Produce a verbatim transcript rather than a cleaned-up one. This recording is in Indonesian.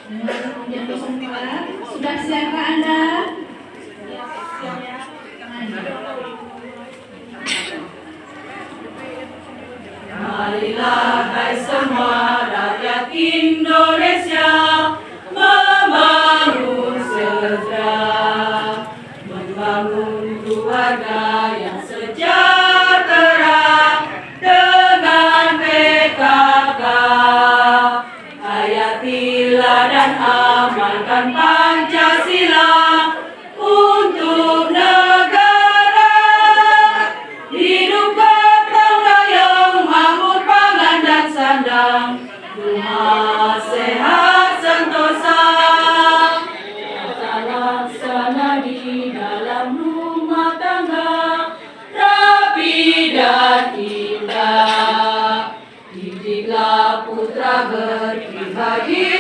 Sudah siapkah Anda? Marilah hai semua rakyat Indonesia membangun sejahtera, membangun keluarga yang sejahtera dengan P K K. Hayatilah dan amalkan Pancasila untuk negara. Hidup gotong royong, makmur pangan dan sandang, rumah sehat sentosa. Tata laksana di dalam rumah tangga rapi dan indah. Didiklah putra berpribadi